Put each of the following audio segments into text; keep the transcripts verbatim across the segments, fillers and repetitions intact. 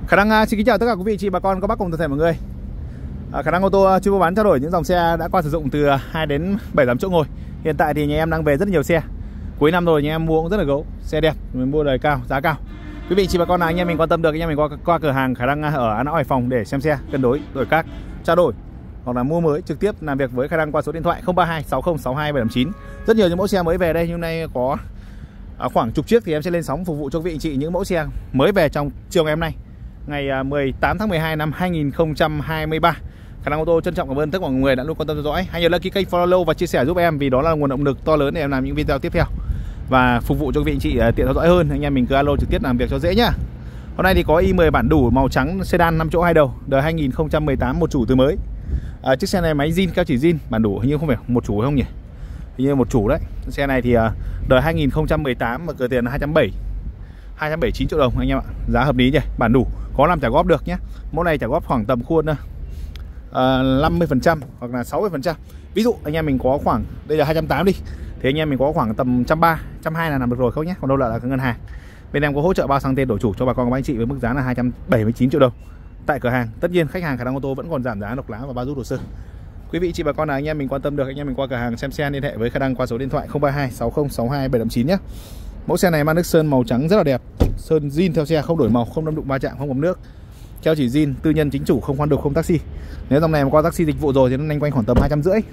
Khả năng xin kính chào tất cả quý vị chị bà con các bác cùng toàn thể mọi người. À, Khả năng ô tô chuyên mua bán trao đổi những dòng xe đã qua sử dụng từ hai đến bảy tám chỗ ngồi. Hiện tại thì nhà em đang về rất là nhiều xe. Cuối năm rồi nhà em mua cũng rất là gấu, xe đẹp, mình mua đời cao, giá cao. Quý vị chị bà con nào anh em mình quan tâm được anh em mình qua qua cửa hàng Khả năng ở An Lão Hải Phòng để xem xe, cân đối, đổi các, trao đổi hoặc là mua mới trực tiếp làm việc với Khả năng qua số điện thoại không ba hai sáu không sáu hai bảy tám chín. Rất nhiều những mẫu xe mới về đây, nhưng nay có à, khoảng chục chiếc thì em sẽ lên sóng phục vụ cho quý vị chị những mẫu xe mới về trong chiều ngày hôm nay, ngày mười tám tháng mười hai năm hai nghìn không trăm hai mươi ba. Khả năng ô tô trân trọng cảm ơn tất cả mọi người đã luôn quan tâm theo dõi. Hãy nhớ đăng ký kênh, follow và chia sẻ giúp em vì đó là nguồn động lực to lớn để em làm những video tiếp theo và phục vụ cho quý vị chị tiện theo dõi hơn. Anh em mình cứ alo trực tiếp làm việc cho dễ nhá. Hôm nay thì có i mười bản đủ màu trắng sedan năm chỗ hai đầu, đời hai nghìn không trăm mười tám, một chủ từ mới. À, chiếc xe này máy zin, keo chỉ zin, bản đủ hình như không phải một chủ không nhỉ? Hình như một chủ đấy. Xe này thì đời hai nghìn không trăm mười tám và cửa tiền là hai trăm bảy mươi, hai trăm bảy mươi chín triệu đồng anh em ạ. Giá hợp lý nhỉ, bản đủ, có làm trả góp được nhé. Mẫu này trả góp khoảng tầm khuôn uh, năm mươi phần trăm hoặc là sáu mươi phần trăm. Ví dụ anh em mình có khoảng, đây là hai trăm tám mươi đi, thì anh em mình có khoảng tầm một trăm ba mươi, một trăm hai mươi là làm được rồi không nhé. Còn đâu là, là cái ngân hàng. Bên em có hỗ trợ bao sang tên đổi chủ cho bà con các anh chị với mức giá là hai trăm bảy mươi chín triệu đồng tại cửa hàng. Tất nhiên khách hàng Khả năng ô tô vẫn còn giảm giá độc lá và bao rút hồ sơ. Quý vị chị bà con nào anh em mình quan tâm được anh em mình qua cửa hàng xem xe liên hệ với Khả năng qua số điện thoại không ba hai sáu không sáu hai bảy tám chín nhé. Mẫu xe này mang nước sơn màu trắng rất là đẹp, sơn zin theo xe, không đổi màu, không đâm đụng va chạm, không bấm nước, keo chỉ zin, tư nhân chính chủ, không khoan đục, không taxi. Nếu dòng này mà qua taxi dịch vụ rồi thì nó nhanh quanh khoảng tầm hai trăm rưỡi.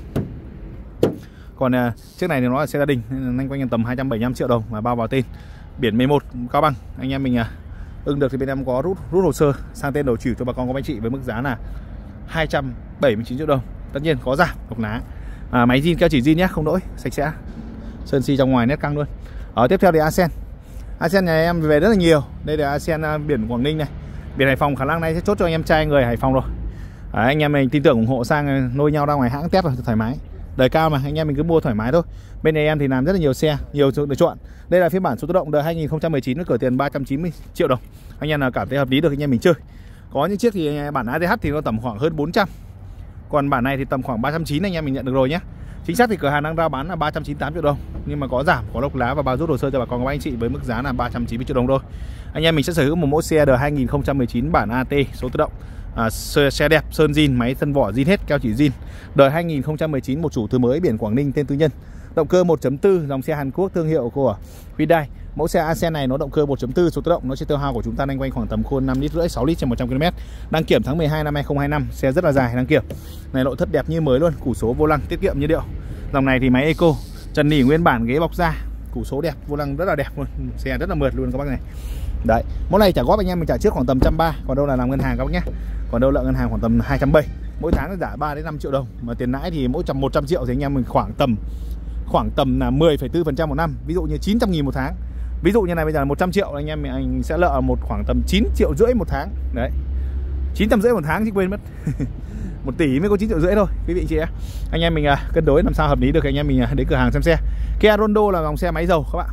Còn uh, chiếc này thì nó là xe gia đình, nhanh quanh tầm hai trăm bảy mươi lăm triệu đồng và bao vào tên. Biển mười một Cao Bằng, anh em mình uh, ưng được thì bên em có rút rút hồ sơ sang tên đổi chủ cho bà con các anh chị với mức giá là hai trăm bảy mươi chín triệu đồng. Tất nhiên có giảm độc lá. À, máy zin, keo chỉ zin nhé, không lỗi, sạch sẽ. Sơn xi trong ngoài nét căng luôn. Ở tiếp theo thì Asen. Asen nhà em về rất là nhiều. Đây là Asen uh, biển Quảng Ninh này, biển Hải Phòng. Khả năng này sẽ chốt cho anh em trai người Hải Phòng rồi. À, anh em mình tin tưởng ủng hộ sang nôi nhau ra ngoài hãng test rồi thoải mái. Đời cao mà anh em mình cứ mua thoải mái thôi. Bên này em thì làm rất là nhiều xe, nhiều sự lựa chọn. Đây là phiên bản số tự động đời hai nghìn không trăm mười chín với cửa tiền ba trăm chín mươi triệu đồng. Anh em nào cảm thấy hợp lý được anh em mình chơi. Có những chiếc thì bản a tê hát thì nó tầm khoảng hơn bốn trăm. Còn bản này thì tầm khoảng ba trăm chín mươi anh em mình nhận được rồi nhé. Chính xác thì cửa hàng đang rao bán là ba trăm chín mươi tám triệu đồng, nhưng mà có giảm, có lộc lá và bao rút hồ sơ cho bà con các anh chị với mức giá là ba trăm chín mươi triệu đồng thôi. Anh em mình sẽ sở hữu một mẫu xe đời hai nghìn không trăm mười chín bản a tê số tự động. À, xe đẹp, sơn zin, máy thân vỏ zin hết, keo chỉ zin. Đời hai nghìn không trăm mười chín, một chủ từ mới, biển Quảng Ninh, tên tư nhân. Động cơ một chấm bốn, dòng xe Hàn Quốc thương hiệu của Hyundai. Mẫu xe Asen này nó động cơ một chấm bốn số tự động, nó sẽ tiêu hao của chúng ta nhanh quanh khoảng tầm khuôn năm lít rưỡi, sáu lít trên một trăm ki lô mét. Đăng kiểm tháng mười hai năm hai nghìn không trăm hai mươi lăm, xe rất là dài đăng kiểm. Này nội thất đẹp như mới luôn, củ số vô lăng tiết kiệm nhiên liệu. Dòng này thì máy eco, trần nỉ nguyên bản, ghế bọc da, củ số đẹp, vô lăng rất là đẹp luôn, xe rất là mượt luôn các bác này. Đấy, mẫu này trả góp anh em mình trả trước khoảng tầm một trăm ba mươi, còn đâu là làm ngân hàng các bác nhé. Còn đâu là ngân hàng khoảng tầm hai trăm bảy mươi. Mỗi tháng trả ba đến năm triệu đồng, mà tiền lãi thì mỗi trăm một trăm triệu thì anh em mình khoảng tầm khoảng tầm là mười phẩy bốn phần trăm một năm. Ví dụ như chín trăm nghìn một tháng. Ví dụ như này bây giờ là một trăm triệu, anh em mình anh sẽ nợ một khoảng tầm chín triệu rưỡi một tháng. Đấy. chín trăm rưỡi một tháng chứ quên mất. một tỷ mới có chín triệu rưỡi thôi quý vị chị em. Anh em mình à, cân đối làm sao hợp lý được, anh em mình à, đến cửa hàng xem xe. Kia Rondo là dòng xe máy dầu các bạn.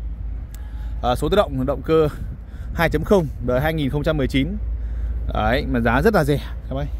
À, số tự động, động cơ hai chấm không đời hai nghìn không trăm mười chín. Đấy, mà giá rất là rẻ các bác.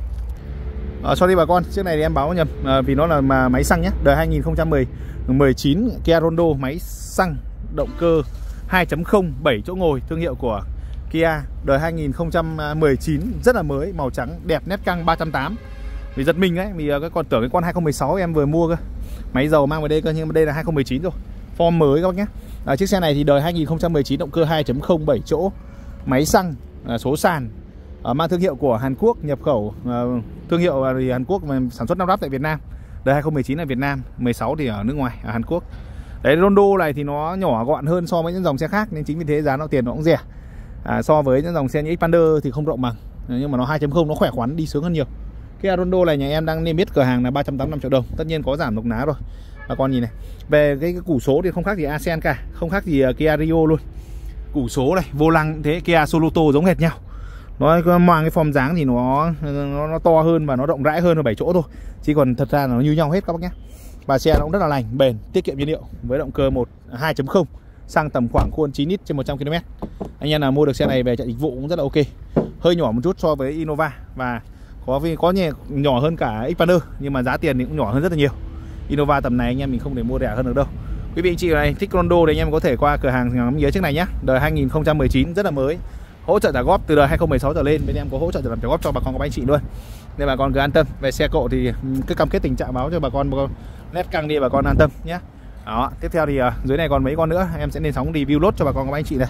À, sorry bà con, chiếc này thì em báo nhầm à, vì nó là mà máy xăng nhé, đời hai nghìn không trăm mười chín Kia Rondo máy xăng, động cơ hai chấm không, bảy chỗ ngồi, thương hiệu của Kia, đời hai nghìn không trăm mười chín, rất là mới, màu trắng đẹp, nét căng, ba trăm tám mươi. Vì giật mình ấy, vì cái con tưởng cái con hai không một sáu em vừa mua cơ. Máy dầu mang vào đây cơ, nhưng mà đây là hai không một chín rồi. Form mới các bác nhé. À, chiếc xe này thì đời hai nghìn không trăm mười chín, động cơ hai chấm không, bảy chỗ, máy xăng, à, số sàn. À, mang thương hiệu của Hàn Quốc, nhập khẩu à, thương hiệu thì Hàn Quốc mà sản xuất lắp ráp tại Việt Nam. Đời hai không một chín là Việt Nam, mười sáu thì ở nước ngoài, ở Hàn Quốc. Đấy, Rondo này thì nó nhỏ gọn hơn so với những dòng xe khác, nên chính vì thế giá nó tiền nó cũng rẻ. À, so với những dòng xe như Xpander thì không rộng bằng, nhưng mà nó hai chấm không nó khỏe khoắn, đi sướng hơn nhiều. Cái Rondo này nhà em đang niêm yết cửa hàng là ba trăm tám mươi lăm triệu đồng, tất nhiên có giảm độc lá rồi. Bà con nhìn này, về cái, cái củ số thì không khác gì Asen cả, không khác gì Kia Rio luôn. Củ số này, vô lăng thế, Kia Soluto giống hệt nhau. Nó mang cái form dáng thì nó, nó nó to hơn và nó rộng rãi hơn ở bảy chỗ thôi, chứ còn thật ra là nó như nhau hết các bác nhé. Và xe nó cũng rất là lành, bền, tiết kiệm nhiên liệu với động cơ một hai chấm không, sang tầm khoảng khuôn chín lít trên một trăm ki lô mét. Anh em nào mua được xe này về chạy dịch vụ cũng rất là ok. Hơi nhỏ một chút so với Innova và có có nhẹ, nhỏ hơn cả Xpander, nhưng mà giá tiền thì cũng nhỏ hơn rất là nhiều. Innova tầm này anh em mình không thể mua rẻ hơn được đâu. Quý vị chị này thích Rondo thì anh em có thể qua cửa hàng ngắm nghía chiếc này nhé. Đời hai nghìn không trăm mười chín rất là mới. hỗ trợ trả góp từ đời hai không một sáu trở lên, bên em có hỗ trợ làm trả góp cho bà con các anh chị luôn, nên bà con cứ an tâm. Về xe cộ thì cứ cam kết tình trạng báo cho bà con, bà con nét căng đi bà con an tâm nhé. Đó, tiếp theo thì uh, dưới này còn mấy con nữa em sẽ lên sóng review lốt cho bà con các anh chị này.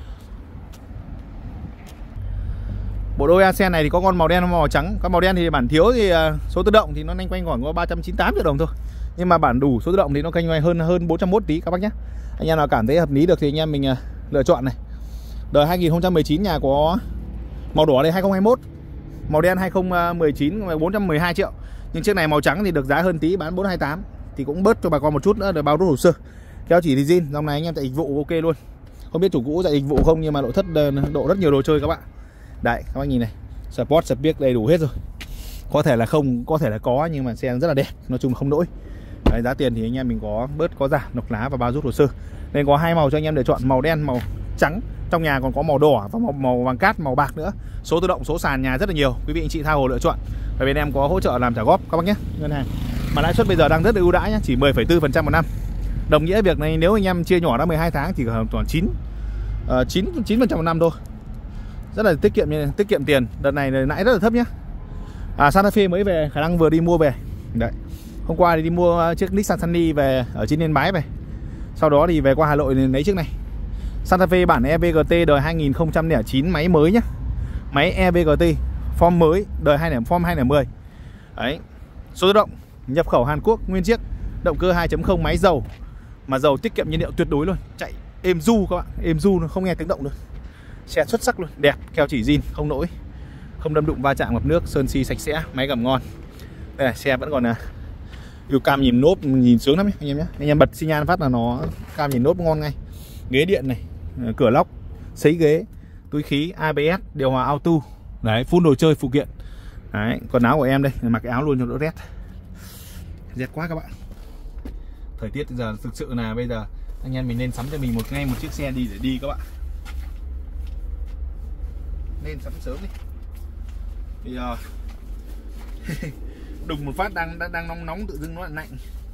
Bộ đôi Asen này thì có con màu đen và màu trắng. Con màu đen thì bản thiếu thì uh, số tự động thì nó nhanh quanh khoảng có ba trăm chín mươi tám triệu đồng thôi, nhưng mà bản đủ số tự động thì nó canh quanh hơn hơn bốn trăm mốt tí các bác nhé. Anh em nào cảm thấy hợp lý được thì anh em mình uh, lựa chọn này. Đời hai nghìn không trăm mười chín nhà có màu đỏ đây hai không hai mốt, màu đen hai không một chín bốn trăm mười hai triệu, nhưng chiếc này màu trắng thì được giá hơn tí, bán bốn trăm hai mươi tám thì cũng bớt cho bà con một chút nữa để bao rút hồ sơ. Theo chỉ thì zin, dòng này anh em chạy dịch vụ ok luôn. Không biết chủ cũ chạy dịch vụ không, nhưng mà nội thất độ rất nhiều đồ chơi các bạn. Đấy, các bác nhìn này, Sport, Speak đầy đủ hết rồi. Có thể là không, có thể là có, nhưng mà xe rất là đẹp, nói chung là không lỗi. Đấy, giá tiền thì anh em mình có bớt, có giảm, nọc lá và bao rút hồ sơ. Nên có hai màu cho anh em lựa chọn, màu đen, màu trắng. Trong nhà còn có màu đỏ và màu, màu vàng cát, màu bạc nữa. Số tự động, số sàn nhà rất là nhiều. Quý vị anh chị tha hồ lựa chọn. Và bên em có hỗ trợ làm trả góp các bác nhé, ngân hàng. Mà lãi suất bây giờ đang rất là ưu đãi nhé, chỉ mười phẩy bốn phần trăm một năm. Đồng nghĩa việc này nếu anh em chia nhỏ ra mười hai tháng chỉ còn chín chín phần trăm một năm thôi. Rất là tiết kiệm tiết kiệm tiền. Đợt này lãi rất là thấp nhé. À, Santa Fe mới về, khả năng vừa đi mua về. Đấy. Hôm qua thì đi mua chiếc Nissan Sunny về ở trên Yên Bái về. Sau đó thì về qua Hà Nội lấy chiếc này. Santa Fe bản e vê giê tê đời hai nghìn không trăm lẻ chín, máy mới nhá. Máy e vê giê tê form mới, đời hai không form hai không một không. Đấy. Số tự động, nhập khẩu Hàn Quốc nguyên chiếc, động cơ hai chấm không máy dầu. Mà dầu tiết kiệm nhiên liệu tuyệt đối luôn, chạy êm du các bạn, êm du nó không nghe tiếng động được. Xe xuất sắc luôn, đẹp, keo chỉ zin, không lỗi, không đâm đụng va chạm ngập nước, sơn xi sạch sẽ, máy gầm ngon. Đây này, xe vẫn còn là yêu cam nhìn nốt nhìn sướng lắm ấy, anh em nhé. Anh em bật xi nhan phát là nó cam nhìn nốt ngon ngay. Ghế điện này, cửa lóc, sấy ghế, túi khí, a bê ét, điều hòa auto. Đấy, full đồ chơi phụ kiện. Đấy, quần áo của em đây, mặc cái áo luôn cho đỡ rét. Rét quá các bạn. Thời tiết bây giờ thực sự là bây giờ anh em mình nên sắm cho mình một ngay một chiếc xe đi để đi các bạn. Nên sắm sớm đi. Bây giờ đùng một phát đang đang nóng nóng tự dưng nó lại lạnh.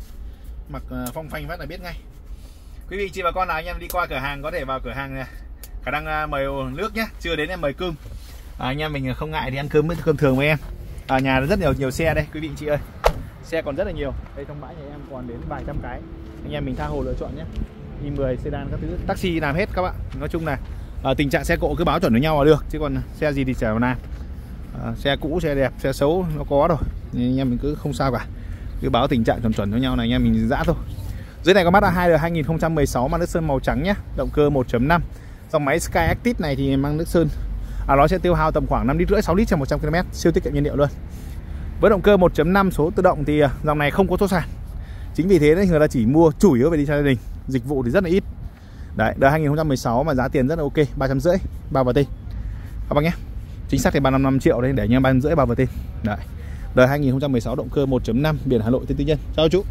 Mặc uh, phong phanh phát là biết ngay. Quý vị chị bà con nào anh em đi qua cửa hàng có thể vào cửa hàng này. Khả năng uh, mời nước nhé, chưa đến em mời cơm. À, anh em mình không ngại thì ăn cơm với cơm thường với em. Ở nhà rất nhiều nhiều xe đây quý vị chị ơi. Xe còn rất là nhiều. Đây trong bãi nhà em còn đến vài trăm cái. Anh em mình tha hồ lựa chọn nhé. i mười, sedan các thứ, taxi làm hết các bạn. Nói chung là à, tình trạng xe cộ cứ báo chuẩn với nhau là được, chứ còn xe gì thì chả làm. À, xe cũ, xe đẹp, xe xấu nó có rồi. Nên anh em mình cứ không sao cả. Cứ báo tình trạng chuẩn chuẩn với nhau này anh em mình dã thôi. Dưới này có Mazda hai đời hai nghìn không trăm mười sáu mang nước sơn màu trắng nhé, động cơ một chấm năm. Dòng máy Sky Active này thì mang nước sơn. À, nó sẽ tiêu hao tầm khoảng năm lít rưỡi sáu lít trên một trăm ki lô mét, siêu tiết kiệm nhiên liệu luôn. Với động cơ một chấm năm số tự động thì dòng này không có số sàn. Chính vì thế nên người ta chỉ mua chủ yếu về đi cho gia đình, dịch vụ thì rất là ít. Đấy, đời hai nghìn không trăm mười sáu mà giá tiền rất là ok, ba trăm rưỡi bao vào tên các bác nhé. Chính xác thì ba trăm năm mươi lăm triệu đấy, để anh em ba trăm rưỡi bao vào tên. Đấy. Đời hai nghìn không trăm mười sáu động cơ một chấm năm, biển Hà Nội, tên tư nhân. Chào chú.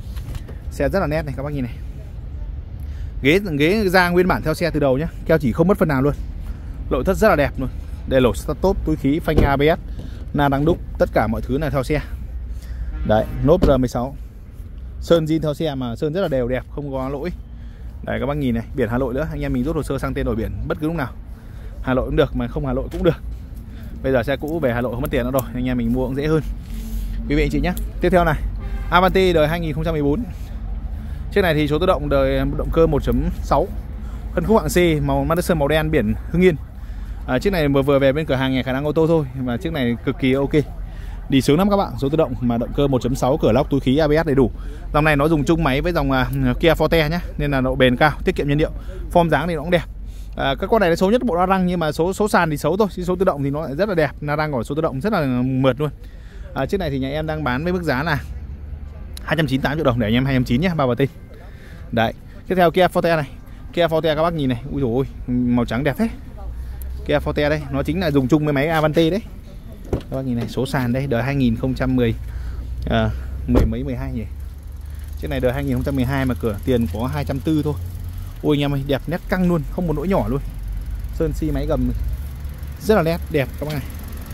Xe rất là nét này các bác nhìn này. Ghế ghế da nguyên bản theo xe từ đầu nhé, keo chỉ không mất phần nào luôn. Nội thất rất là đẹp luôn. Đây lỗ start top, túi khí, phanh a bê ét, na đăng đúc, tất cả mọi thứ là theo xe. Đấy, nốt R mười sáu. Sơn zin theo xe mà sơn rất là đều đẹp, không có lỗi. Đấy các bác nhìn này, biển Hà Nội nữa, anh em mình rút hồ sơ sang tên đổi biển bất cứ lúc nào. Hà Nội cũng được mà không Hà Nội cũng được. Bây giờ xe cũ về Hà Nội không mất tiền nữa rồi, anh em mình mua cũng dễ hơn. Quý vị anh chị nhé. Tiếp theo này, Avanti đời hai nghìn không trăm mười bốn. Chiếc này thì số tự động đời động cơ một chấm sáu. Phân khúc hạng C, màu Madison màu đen, biển Hưng Yên. À, chiếc này vừa vừa về bên cửa hàng nhà khả năng ô tô thôi, mà chiếc này cực kỳ ok. Đi sướng lắm các bạn, số tự động mà động cơ một chấm sáu, cửa lóc, túi khí, a bê ét đầy đủ. Dòng này nó dùng chung máy với dòng uh, Kia Forte nhé, nên là độ bền cao, tiết kiệm nhiên liệu. Form dáng thì nó cũng đẹp. À, các con này là xấu nhất bộ la răng, nhưng mà số số sàn thì xấu thôi, chứ số tự động thì nó lại rất là đẹp. La răng của số tự động rất là mượt luôn. À, chiếc này thì nhà em đang bán với mức giá là hai trăm chín mươi tám triệu đồng, để anh em hai trăm chín mươi nhé, bao vào tên. Đấy, tiếp theo Kia Forte này. Kia Forte các bác nhìn này, ui dồi ôi, màu trắng đẹp thế. Kia Forte đây, nó chính là dùng chung với máy Avanti đấy. Các bác nhìn này, số sàn đây, đời hai nghìn không trăm mười à, mười mấy mười hai nhỉ. Chiếc này đời hai nghìn không trăm mười hai mà cửa tiền có hai trăm tư thôi. Ôi anh em ơi, đẹp nét căng luôn, không một lỗi nhỏ luôn. Sơn xi máy gầm rất là nét, đẹp các bác này.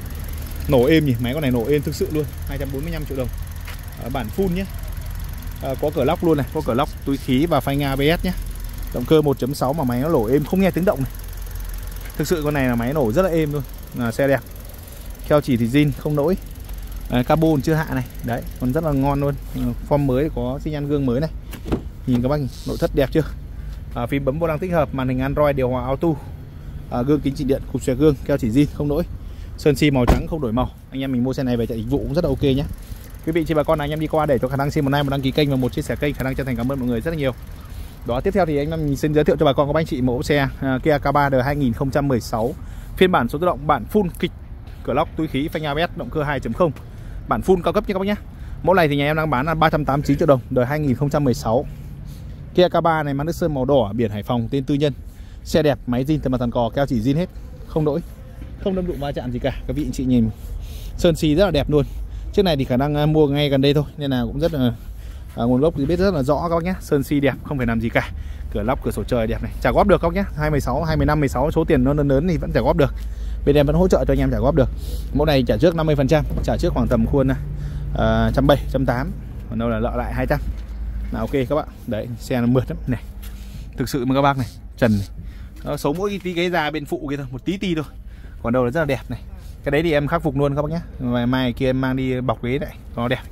Nổ êm nhỉ, máy con này nổ êm thực sự luôn, hai trăm bốn mươi lăm triệu đồng. À, bản full nhé. À, có cửa lóc luôn này, có cửa lóc, túi khí và phanh a bê ét nhé. Động cơ một chấm sáu mà máy nó nổ êm không nghe tiếng động này. Thực sự con này là máy nổ rất là êm luôn, là xe đẹp. Keo chỉ thì zin không lỗi. À, carbon chưa hạ này, đấy, còn rất là ngon luôn. Form mới, có xi nhan gương mới này. Nhìn các bác, nội thất đẹp chưa? À, phím bấm vô lăng tích hợp, màn hình Android, điều hòa auto, à, gương kính chỉnh điện, cụp xòe gương, keo chỉ zin không lỗi. Sơn xi màu trắng không đổi màu. Anh em mình mua xe này về chạy dịch vụ cũng rất là ok nhé. Quý vị chị bà con là anh em đi qua để cho khả năng xin một like, một đăng ký kênh và một chia sẻ kênh, khả năng chân thành cảm ơn mọi người rất là nhiều. Đó, tiếp theo thì anh em mình xin giới thiệu cho bà con các anh chị mẫu xe uh, Kia K ba đời hai nghìn không trăm mười sáu, phiên bản số tự động, bản full kịch, cửa lóc, túi khí, phanh a bê ét, động cơ hai chấm không, bản full cao cấp nha các bác nhé. Mẫu này thì nhà em đang bán là ba trăm tám mươi chín triệu đồng, đời hai nghìn không trăm mười sáu. Kia K ba này mang nước sơn màu đỏ, biển Hải Phòng, tên tư nhân. Xe đẹp, máy zin, thân mặt thần cò, keo chỉ zin hết, không lỗi, không đâm đụng va chạm gì cả. Các vị anh chị nhìn sơn xi rất là đẹp luôn. Chiếc này thì khả năng mua ngay gần đây thôi nên là cũng rất là à, nguồn gốc thì biết rất là rõ các bác nhé. Sơn xi đẹp, không phải làm gì cả. Cửa lóc, cửa sổ trời đẹp này, trả góp được các bác nhé. hai mươi sáu, hai mươi lăm, mười sáu số tiền nó lớn lớn thì vẫn trả góp được. Bên em vẫn hỗ trợ cho anh em trả góp được. Mẫu này trả trước năm mươi phần trăm, trả trước khoảng tầm khuôn uh, một trăm bảy mươi, một trăm tám mươi, còn đâu là lợ lại hai trăm. Là ok các bạn. Đấy, xe nó mượt lắm này. Thực sự mà các bác này, trần này. Nó xấu mỗi tí ghế da bên phụ kia thôi, một tí tí thôi. Còn đâu là rất là đẹp này. Cái đấy thì em khắc phục luôn các bác nhé. Mai, mai kia em mang đi bọc ghế này, nó đẹp.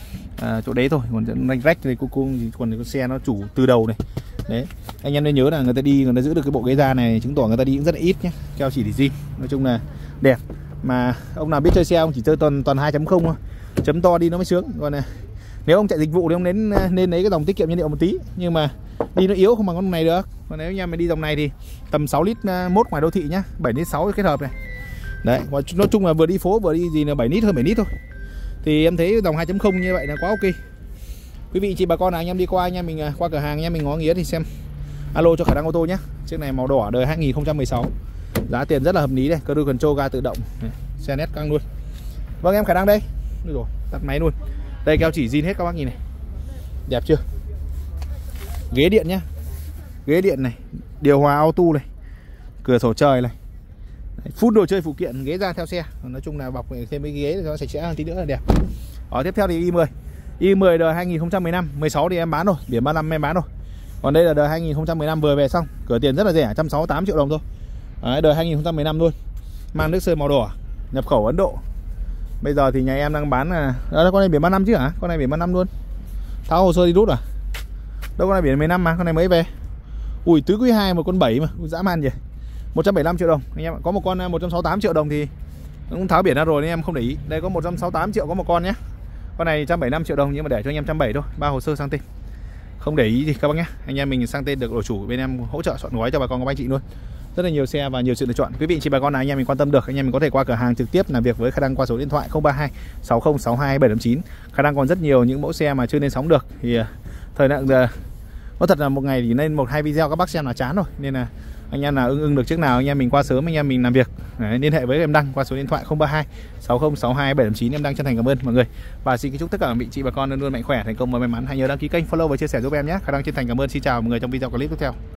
À, chỗ đấy thôi, còn rách rách thì cũng còn cái xe nó chủ từ đầu này. Đấy, anh em nên nhớ là người ta đi, người ta giữ được cái bộ ghế da này, chứng tỏ người ta đi cũng rất là ít nhé. Keo chỉ thì zin, nói chung là đẹp. Mà ông nào biết chơi xe ông chỉ chơi toàn toàn hai chấm không thôi. Chấm to đi nó mới sướng. Còn này, nếu ông chạy dịch vụ thì ông nên nên lấy cái dòng tiết kiệm nhiên liệu một tí, nhưng mà đi nó yếu không bằng con này được. Còn nếu anh em mà đi dòng này thì tầm sáu lít mốt ngoài đô thị nhá, bảy lít sáu kết hợp này. Đấy, nói chung là vừa đi phố vừa đi gì là bảy lít, hơn bảy lít thôi. Thì em thấy dòng hai chấm không như vậy là quá ok. Quý vị chị bà con là anh em đi qua, anh em mình qua cửa hàng, anh em mình ngó nghía thì xem alo cho khả năng ô tô nhé. Chiếc này màu đỏ đời hai nghìn không trăm mười sáu, giá tiền rất là hợp lý đây, cruise control, ga tự động, xe nét căng luôn. Vâng em khả năng đây. Được rồi, tắt máy luôn. Đây keo chỉ zin hết các bác nhìn này, đẹp chưa? Ghế điện nhá, ghế điện này, điều hòa auto này, cửa sổ trời này, phút đồ chơi phụ kiện, ghế ra theo xe. Nói chung là bọc thêm cái ghế cho nó sạch sẽ hơn tí nữa là đẹp. Ở tiếp theo thì i mười, i mười đời hai nghìn không trăm mười lăm, mười sáu thì em bán rồi, điểm ba mươi lăm em bán rồi. Còn đây là đời hai nghìn không trăm mười lăm vừa về xong, cửa tiền rất là rẻ, một trăm sáu mươi tám triệu đồng thôi. Đấy, đời hai nghìn không trăm mười lăm luôn, mang nước sơn màu đỏ, nhập khẩu Ấn Độ. Bây giờ thì nhà em đang bán là đó, con này biển ba mươi lăm chứ hả? Con này biển ba mươi lăm luôn. Tháo hồ sơ đi rút à? Đâu, con này biển mười lăm mà, con này mới về. Ui, tứ quý hai một con bảy mà, ui, dã man gì. một trăm bảy mươi lăm triệu đồng. Anh em có một con một trăm sáu mươi tám triệu đồng thì cũng tháo biển ra rồi nên em không để ý. Đây có một trăm sáu mươi tám triệu có một con nhé. Con này một trăm bảy mươi lăm triệu đồng nhưng mà để cho anh em một trăm bảy mươi thôi, ba hồ sơ sang tên. Không để ý gì các bác nhé. Anh em mình sang tên được đổi chủ, bên em hỗ trợ chọn gói cho bà con các anh chị luôn. Rất là nhiều xe và nhiều sự lựa chọn. Quý vị chị bà con nào anh em mình quan tâm được, anh em mình có thể qua cửa hàng trực tiếp làm việc với khả năng qua số điện thoại không ba hai sáu không sáu hai bảy tám chín. Khả năng còn rất nhiều những mẫu xe mà chưa lên sóng được thì thời lượng có thật là một ngày thì lên một hai video các bác xem là chán rồi, nên là anh em nào ưng ưng được trước nào anh em mình qua sớm, anh em mình làm việc. Đấy, liên hệ với em Đăng qua số điện thoại không ba hai sáu không sáu hai bảy tám chín. Em Đăng chân thành cảm ơn mọi người và xin kính chúc tất cả các vị chị bà con luôn luôn mạnh khỏe, thành công và may mắn. Hãy nhớ đăng ký kênh, follow và chia sẻ giúp em nhé. Khả năng chân thành cảm ơn. Xin chào mọi người trong video clip tiếp theo.